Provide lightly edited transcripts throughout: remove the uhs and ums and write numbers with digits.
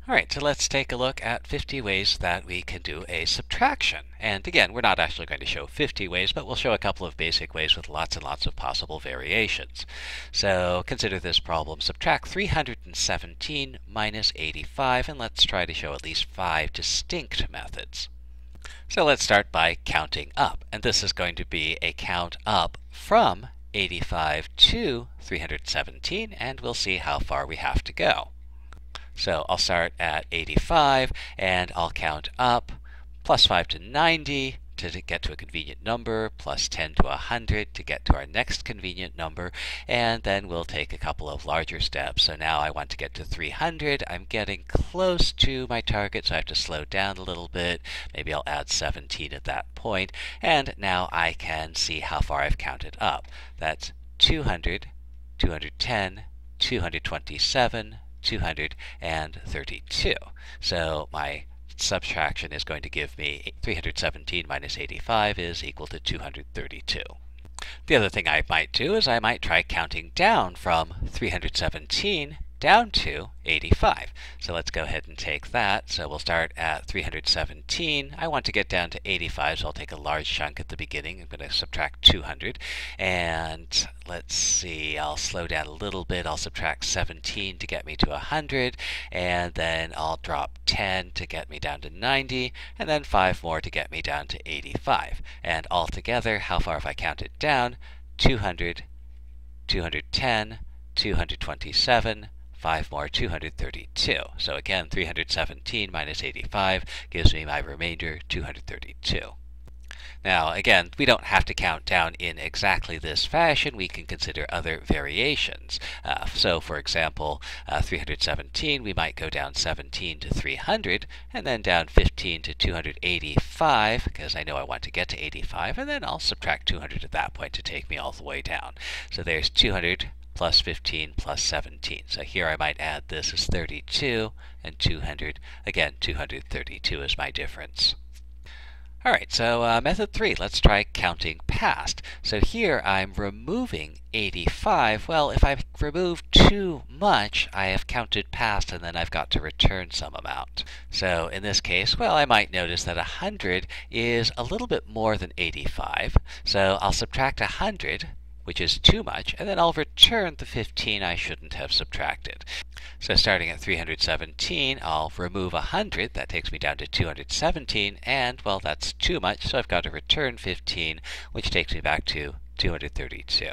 All right, so let's take a look at 50 ways that we can do a subtraction. And again, we're not actually going to show 50 ways, but we'll show a couple of basic ways with lots and lots of possible variations. So consider this problem. Subtract 317 minus 85, and let's try to show at least 5 distinct methods. So let's start by counting up. And this is going to be a count up from 85 to 317, and we'll see how far we have to go. So I'll start at 85, and I'll count up, plus 5 to 90 to get to a convenient number, plus 10 to 100 to get to our next convenient number, and then we'll take a couple of larger steps. So now I want to get to 300. I'm getting close to my target, so I have to slow down a little bit. Maybe I'll add 17 at that point, and now I can see how far I've counted up. That's 200, 210, 227, 232. So my subtraction is going to give me 317 minus 85 is equal to 232. The other thing I might do is I might try counting down from 317 down to 85. So let's go ahead and take that. So we'll start at 317. I want to get down to 85, so I'll take a large chunk at the beginning. I'm going to subtract 200. And let's see, I'll slow down a little bit. I'll subtract 17 to get me to 100. And then I'll drop 10 to get me down to 90. And then 5 more to get me down to 85. And altogether, how far have I counted down? 200, 210, 227, 5 more, 232. So again, 317 minus 85 gives me my remainder, 232. Now, again, we don't have to count down in exactly this fashion. We can consider other variations. So, for example, 317, we might go down 17 to 300, and then down 15 to 285, because I know I want to get to 85, and then I'll subtract 200 at that point to take me all the way down. So there's 200 plus 15 plus 17. So here I might add this as 32 and 200. Again, 232 is my difference. All right, so method 3, let's try counting past. So here I'm removing 85. Well, if I remove too much, I have counted past, and then I've got to return some amount. So in this case, well, I might notice that 100 is a little bit more than 85. So I'll subtract 100, which is too much, and then I'll return the 15 I shouldn't have subtracted. So starting at 317, I'll remove 100. That takes me down to 217, and, well, that's too much, so I've got to return 15, which takes me back to 232.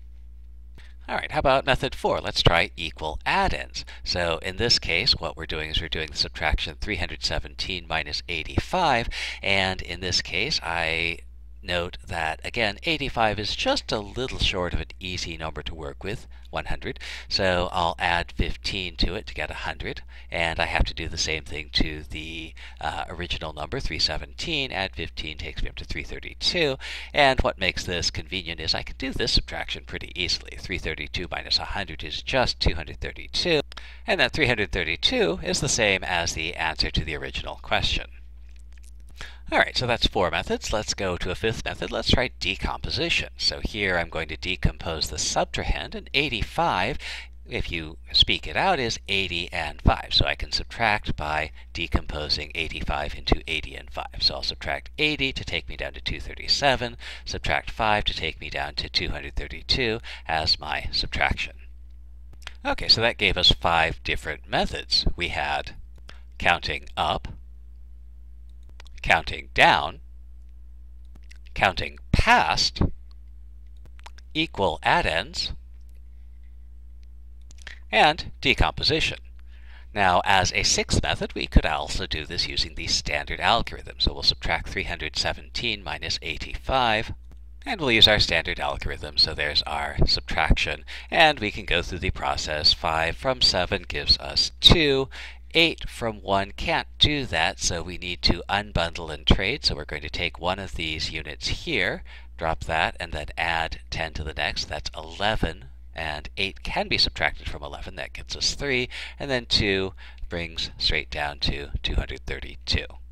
All right, how about method 4? Let's try equal add-ins. So in this case, what we're doing is we're doing the subtraction 317 minus 85, and in this case, I note that, again, 85 is just a little short of an easy number to work with, 100. So I'll add 15 to it to get 100. And I have to do the same thing to the original number, 317. Add 15 takes me up to 332. And what makes this convenient is I can do this subtraction pretty easily. 332 minus 100 is just 232. And that 332 is the same as the answer to the original question. All right, so that's 4 methods. Let's go to a 5th method. Let's try decomposition. So here I'm going to decompose the subtrahend, and 85, if you speak it out, is 80 and 5. So I can subtract by decomposing 85 into 80 and 5. So I'll subtract 80 to take me down to 237, subtract 5 to take me down to 232 as my subtraction. Okay, so that gave us 5 different methods. We had counting up, counting down, counting past, equal add-ins, and decomposition. Now, as a 6th method, we could also do this using the standard algorithm. So we'll subtract 317 minus 85, and we'll use our standard algorithm. So there's our subtraction, and we can go through the process. 5 from 7 gives us 2. 8 from 1 can't do that, so we need to unbundle and trade. So we're going to take one of these units here, drop that, and then add 10 to the next. That's 11, and 8 can be subtracted from 11. That gets us 3, and then 2 brings straight down to 232.